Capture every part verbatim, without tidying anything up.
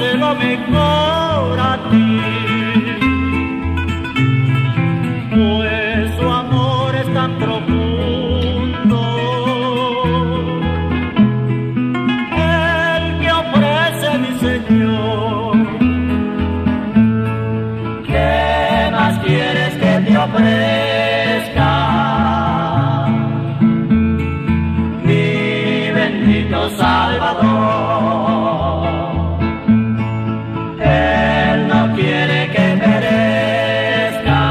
ofrece lo mejor a ti, pues su amor es tan profundo. El que ofrece mi Señor, ¿qué más quieres que te ofrezca? Mi bendito Salvador. Él no quiere que perezca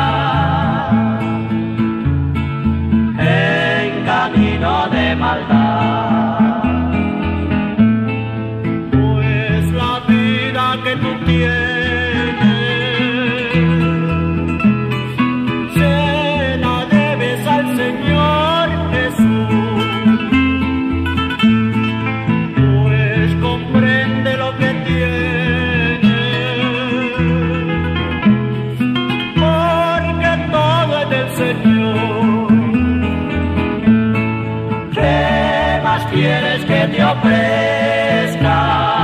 en camino de maldad, pues la vida que tú tienes se la debes al Señor Jesús, pues comprende lo que tienes, porque todo es del Señor. ¿Qué más quieres que te ofrezca?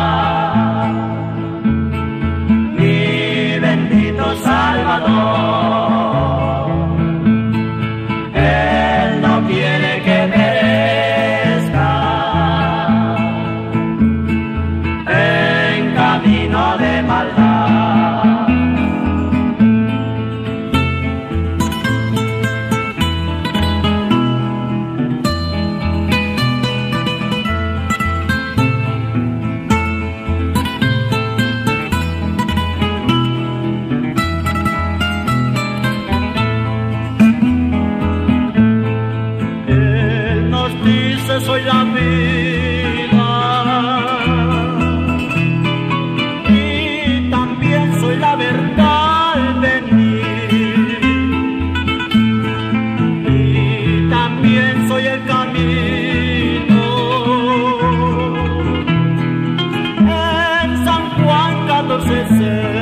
Mi bendito Salvador. Él no quiere que perezca en camino de maldad. Él nos dice: soy la vida y también soy la verdad al venir, y también soy el camino. En San Juan catorce seis